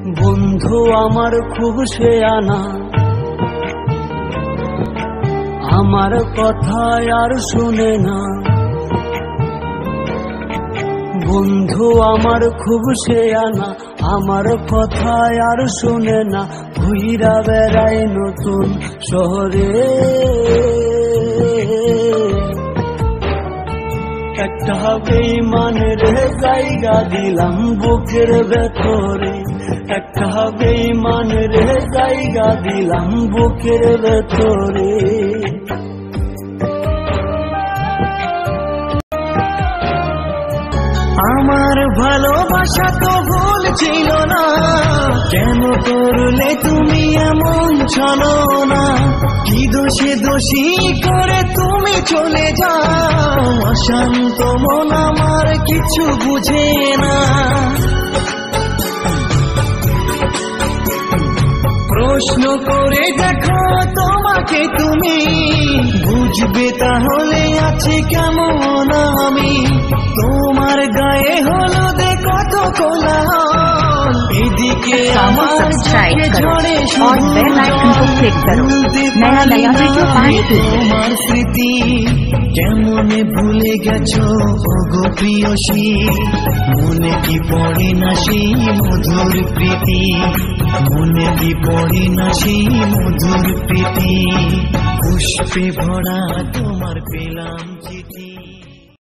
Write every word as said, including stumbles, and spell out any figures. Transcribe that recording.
বন্ধু আমার খুব শেয়ানা, আমার কথা আর শুনে না। বন্ধু আমার খুব শেয়ানা, আমার কথা আর শুনে না। ঘুইরা বেড়াই নতুন শহরে, একটা বেঈমানের জায়গা দিলাম বুকের ভেতরে, একটা বেঈমানের জায়গা দিলাম বুকের ভেতরে। আমার ভালোবাসা তো ভুল ছিল না, কেন করলে তুমি এমন ছলনা? কি দোষে দোষী করে তুমি চলে যাও, অশান্ত মন আমার কিছু বুঝে না। প্রশ্ন করে দেখো তোমাকে তুমি, বুঝবে তাহলে আছে কেমন আমি। তোমার গায়ে হলুদে কত কোলাহল, এদিকে আমার চোখে ঝরে তোমার স্মৃতি। কেমনে ভুলে গেছো ওগো প্রিয়সী, মনে কি পড়ে না সেই মধুর প্রীতি, মনে কি পড়ে না সেই মধুর প্রীতি। পুষ্পে ভরা তোমার পেলাম চিঠি।